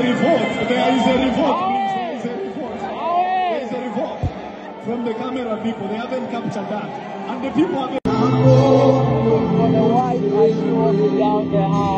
revolt. There is a revolt, please. There is a revolt. There is a revolt from the camera people. They haven't captured that. And the people have... For the white, I see what is down there.